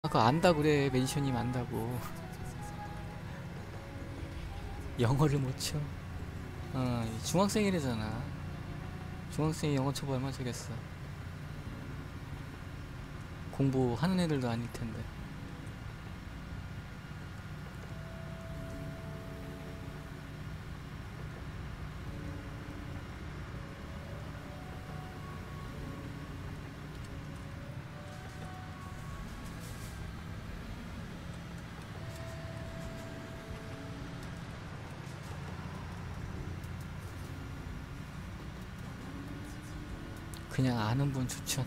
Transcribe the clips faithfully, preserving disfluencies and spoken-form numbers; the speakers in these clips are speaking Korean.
그거 안다 그래. 매니션님 안다고. 영어를 못 쳐. 어, 중학생이래잖아. 중학생이 영어 쳐봐 얼마나 되겠어. 공부하는 애들도 아닐 텐데. 그냥 아는 분 추천.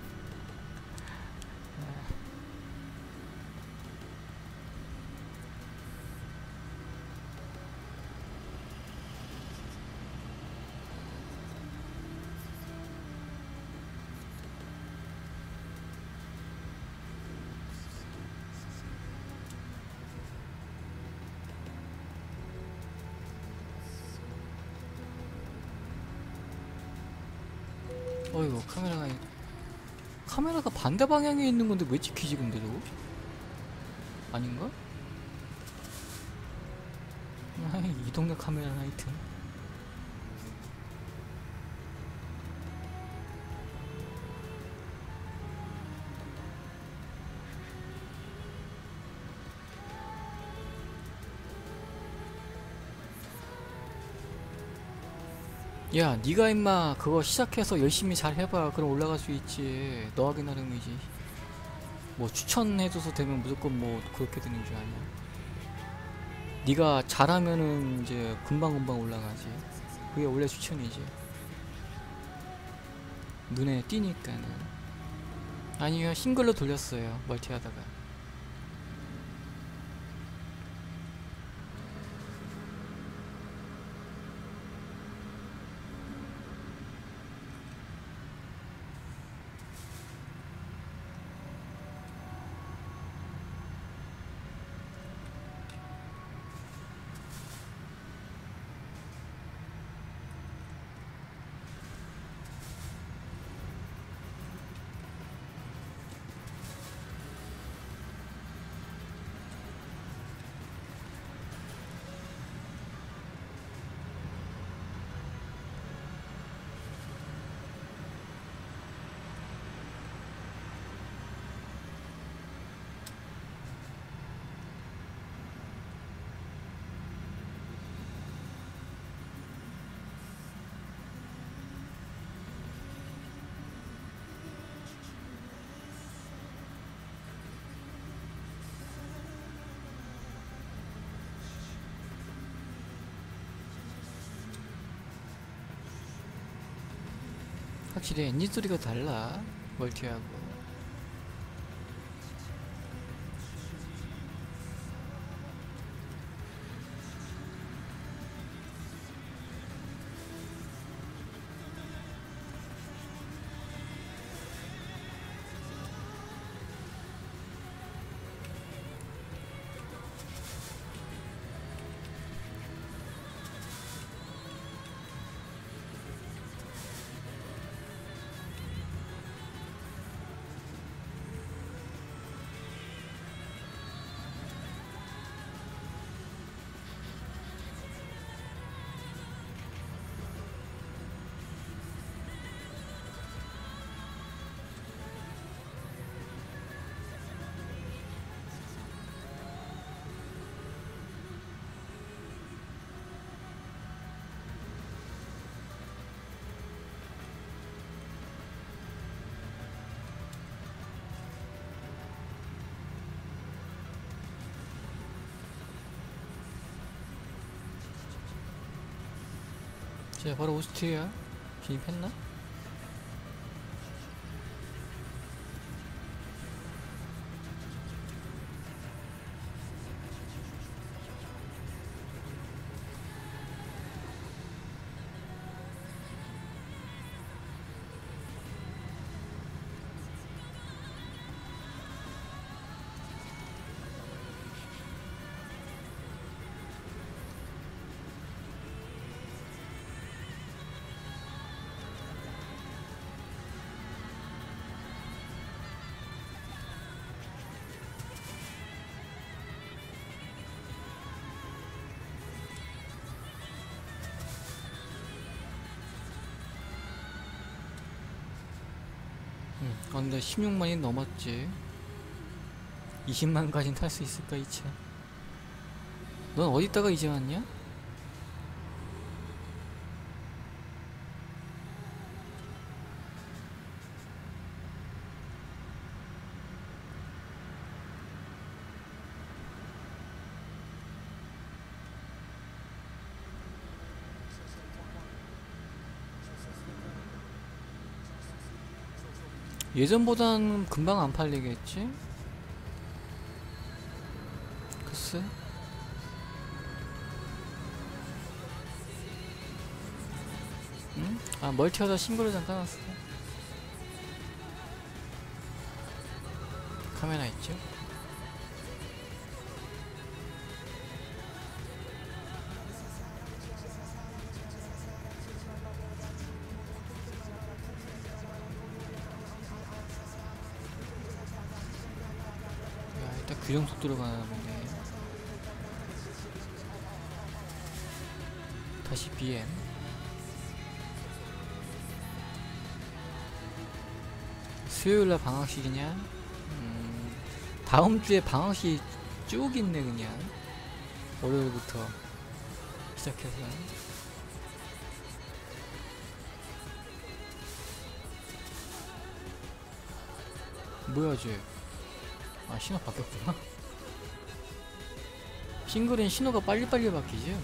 어이구, 카메라가 카메라가 반대 방향에 있는 건데 왜 찍히지 근데 저거? 아닌가? 아이, 이 동네 카메라 하여튼. 야, 니가 임마 그거 시작해서 열심히 잘 해봐. 그럼 올라갈 수 있지. 너 하기 나름이지. 뭐 추천해줘서 되면 무조건 뭐 그렇게 되는 줄 아냐. 니가 잘하면은 이제 금방금방 올라가지. 그게 원래 추천이지. 눈에 띄니까는. 아니요, 싱글로 돌렸어요. 멀티 하다가. 확실히 엔진 소리가 달라. 멀티하고. 자, 바로 오스트리아 진입했나? 근데 십육만이 넘었지. 이십만까지는 탈 수 있을까 이 차? 넌 어디다가 이제 왔냐? 예전보단 금방 안 팔리겠지? 글쎄. 응? 아, 멀티하다 싱글을 잠깐 놨어. 카메라 있죠? 야, 일단 규정 속도로 가나 보네. 다시 비엠. 수요일날 방학식이냐? 음, 다음주에 방학식 쭉 있네 그냥. 월요일부터 시작해서. 뭐야 쟤? 아, 신호 바뀌었구나. 싱글은 신호가 빨리빨리 바뀌지.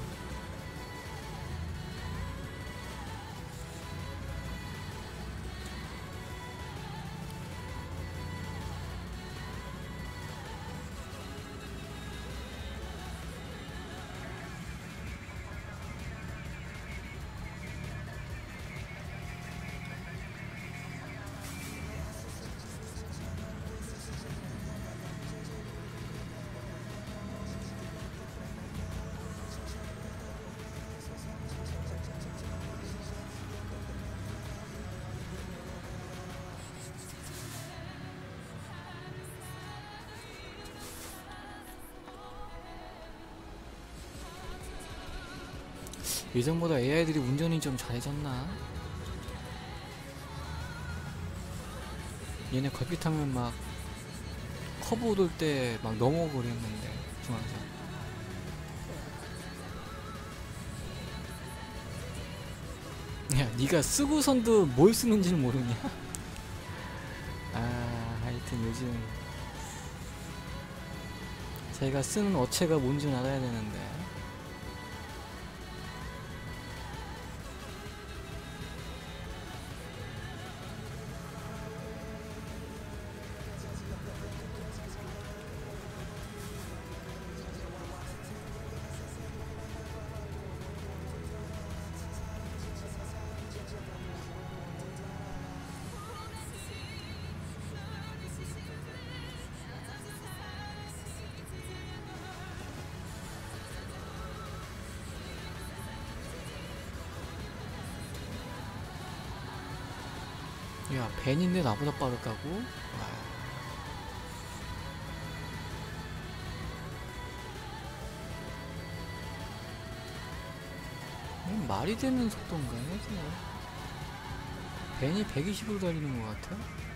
예전보다 에이아이들이 운전이 좀 잘해졌나? 얘네 걸핏하면 막 커브 돌 때 막 넘어오고 그랬는데 중앙선. 야, 니가 쓰고선도 뭘 쓰는지는 모르냐? 아, 하여튼 요즘 자기가 쓰는 어체가 뭔지는 알아야 되는데. 야, 벤인데 나보다 빠르다고? 와. 이건 말이 되는 속도인가? 해서 벤이 백이십으로 달리는 것 같아?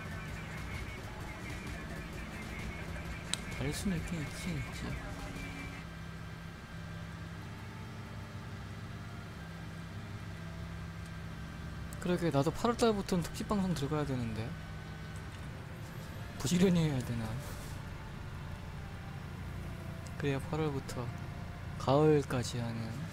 달릴 수는 있긴 있긴 있지. 그러게, 나도 팔월달부터는 특집방송 들어가야 되는데 부지런히 해야 되나? 그래야 팔월부터 가을까지 하는.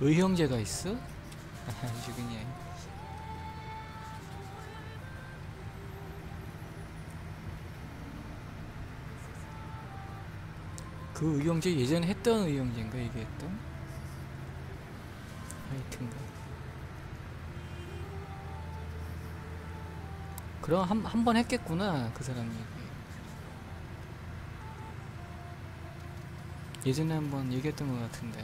의형제가 있어? 아주 그냥. 그 의형제 예전에 했던 의형제인가 이게 했던? 하여튼가. 그럼 한 한 번 했겠구나 그 사람이. 예전에 한번 얘기했던 것 같은데.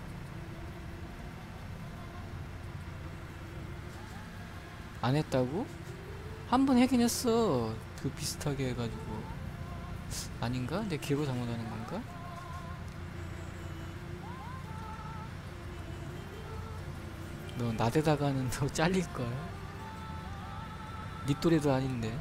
안 했다고? 한 번 하긴 했어. 그 비슷하게 해가지고. 아닌가? 내 기억을 잘못하는 건가? 너 나대다가는 너 잘릴걸? 니 또래도 아닌데.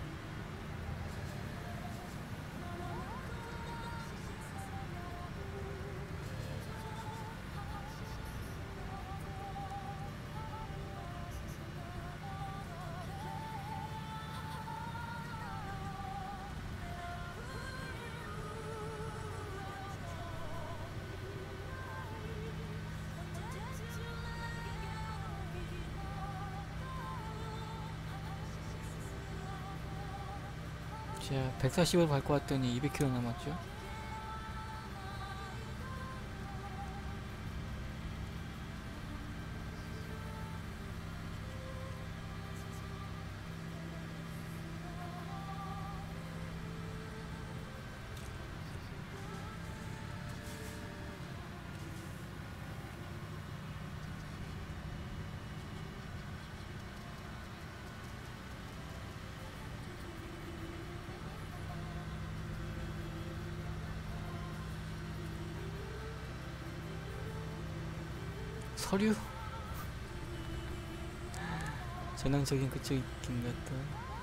자, 백사십을 밟고 왔더니 이백 킬로미터 남았죠? 서류? 전형적인 그쪽 있긴 같다.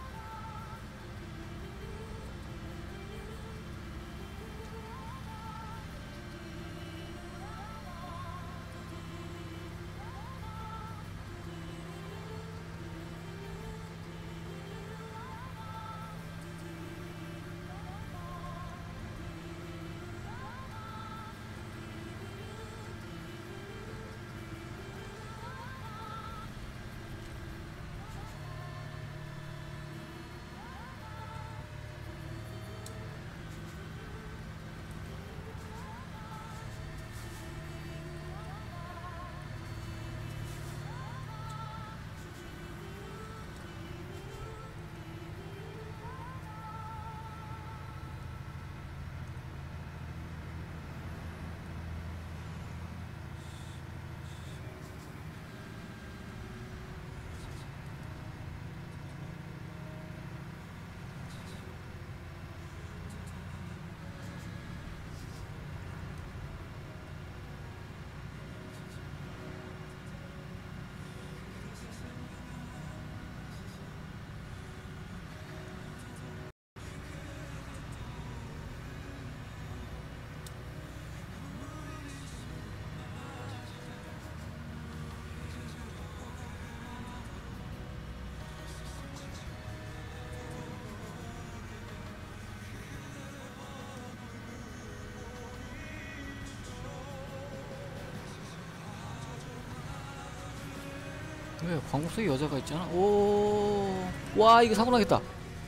왜 광고 속에 여자가 있잖아. 오, 와 이거 사고 나겠다.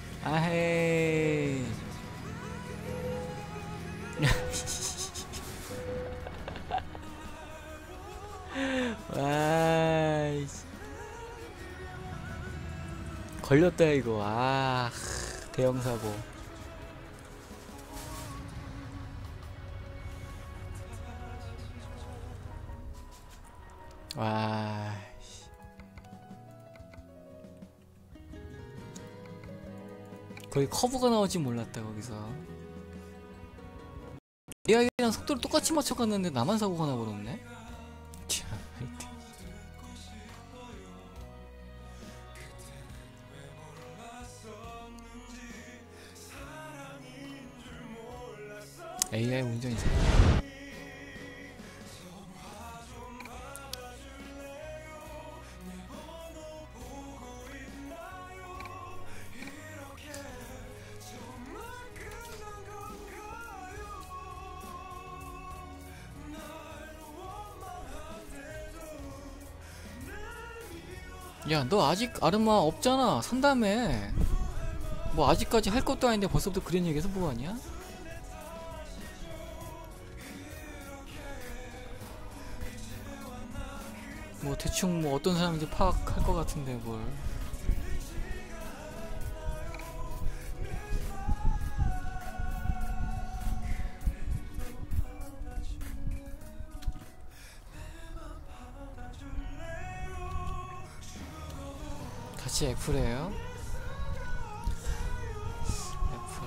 아헤이. 와, 걸렸다 이거. 아, 대형 사고. 와. 거의 커브가 나올지 몰랐다 거기서. 에이아이랑 속도를 똑같이 맞춰갔는데 나만 사고가 나버렸네. 참, 하여튼. 에이아이 운전이 잘. 야, 너 아직 아르마 없잖아. 산다며. 뭐 아직까지 할 것도 아닌데 벌써부터 그런 얘기해서 뭐하냐? 뭐 대충 뭐 어떤 사람인지 파악할 것 같은데 뭘. 다시 애플이에요? 애플.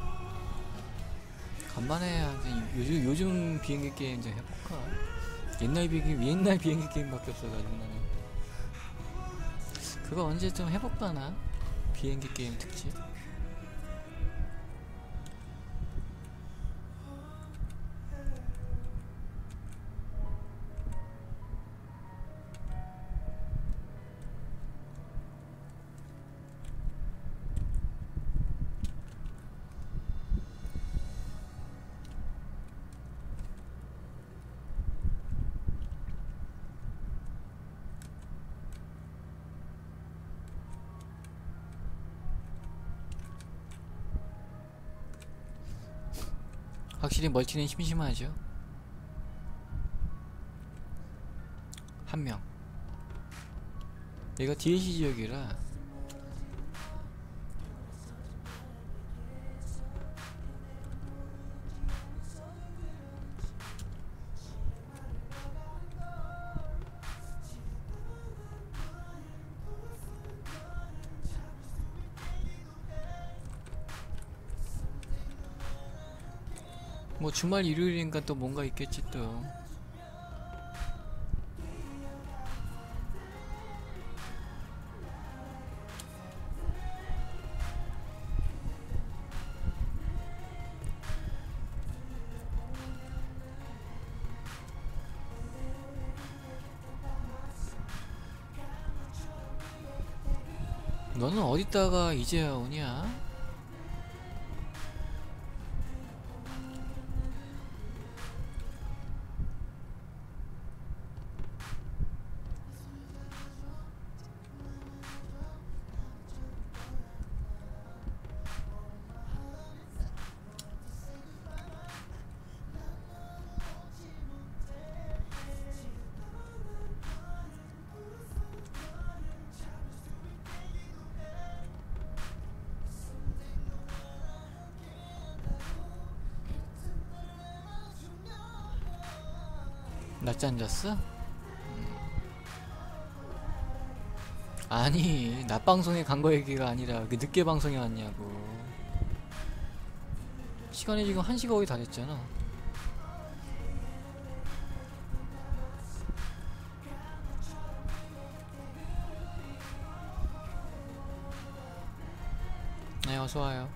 간만에 요즘 요즘 비행기 게임 좀 해볼까? 옛날 비행기 옛날 비행기 게임밖에 없어가지고 나는. 그거 언제 좀 해볼까나? 비행기 게임 특집. 확실히 멀티는 심심하죠. 한 명. 얘가 디엘씨 지역이라. 뭐 주말 일요일인가 또 뭔가 있겠지 또. 너는 어디다가 이제야 오냐? 낮잠 잤어? 음. 아니, 낮 방송에 간 거 얘기가 아니라 그 늦게 방송에 왔냐고. 시간이 지금 한 시가 거의 다 됐잖아. 네, 어서와요.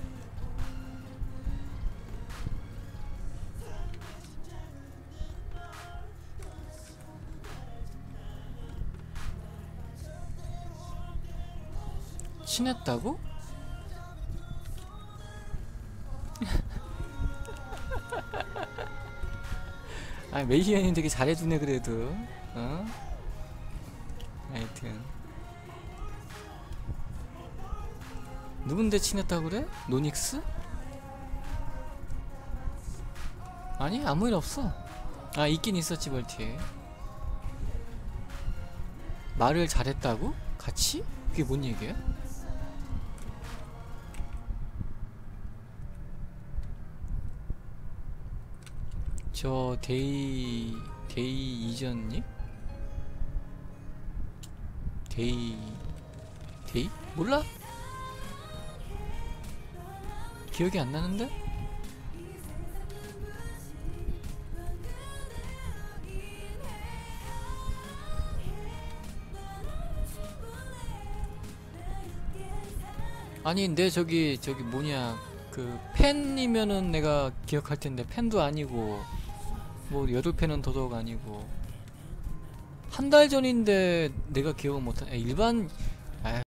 친했다고? 아니 메이시언이 되게 잘해주네 그래도. 어? 하여튼 누군데 친했다고 그래? 노닉스? 아니 아무 일 없어. 아 있긴 있었지 멀티에. 말을 잘했다고? 같이? 그게 뭔 얘기야? 저 데이 데이 이전님? 데이 데이? 몰라? 기억이 안 나는데? 아니 근데 저기 저기 뭐냐 그 팬이면은 내가 기억할 텐데 팬도 아니고 뭐 여덟 팬은 더더욱 아니고 한 달 전인데 내가 기억을 못하네. 일반